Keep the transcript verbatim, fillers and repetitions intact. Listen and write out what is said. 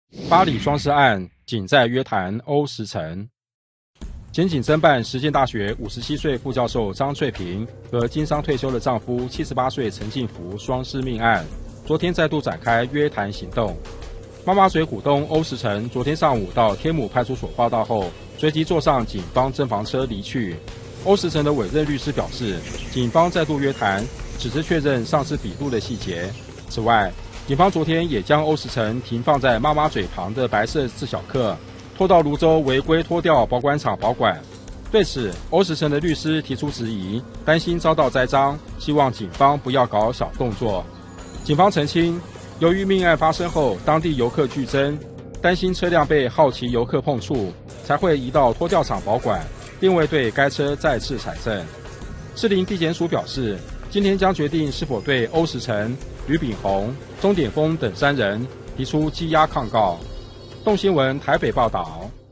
八里双尸案仅在约谈欧石成。检警侦办实践大学五十七岁副教授张翠萍和经商退休的丈夫七十八岁陈进福双尸命案，昨天再度展开约谈行动。妈妈嘴股东欧石成昨天上午到天母派出所报到后，随即坐上警方侦防车离去。欧石成的委任律师表示，警方再度约谈，只是确认上市笔录的细节。此外，警方昨天也将欧石成停放在妈妈嘴旁的白色自小客拖到泸州违规拖吊保管厂保管。对此，欧石成的律师提出质疑，担心遭到栽赃，希望警方不要搞小动作。警方澄清，由于命案发生后当地游客剧增，担心车辆被好奇游客碰触，才会移到拖吊厂保管，并未对该车再次采证。士林地检署表示，今天将决定是否对欧石成、吕炳宏、钟点峰等三人提出羁押抗告。动新闻台北报道。